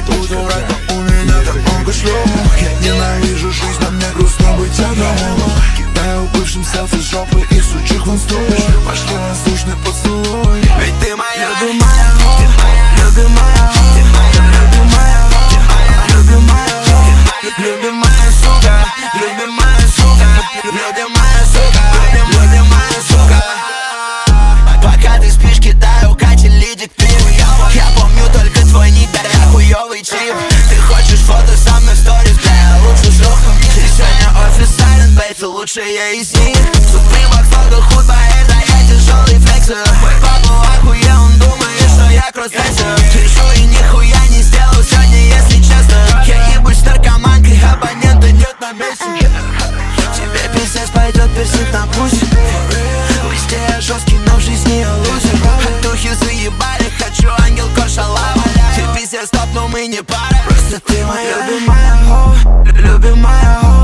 у дурака, у меня так много шлюх. Я ненавижу жизнь, но мне грустно быть одному. Кидаю бывшим селфи жопы и сучих в инсту. Пошли воздушный поцелуй. Ведь ты моя любимая, любимая, любимая, любимая, любимая сука, любимая сука, любимая сука, любимая сука. Пока ты спишь, кидаю Кате лидик пиво. Я помню только твой недаря хуёвый чип. Ты хочешь фото со мной в сторис, бля, я лучше шлюха. И сегодня официален, бейт, ты лучшая из них. В супримах столько хуй поэта, я тяжелый флексер. Мой папа охуел, он думает, что я кроссдрессер. Решу и нихуя не сделал сегодня, если честно. Я ебусь с наркоманкой, абонента нет на месте. Тебе пиздец пойдет персик на пусть. Везде я жесткий, но в жизни я лузер. А духи заебали, хочу ангел кошалава. Ты пиздец топ, но мы не пара. Просто ты моя любимая, любимая.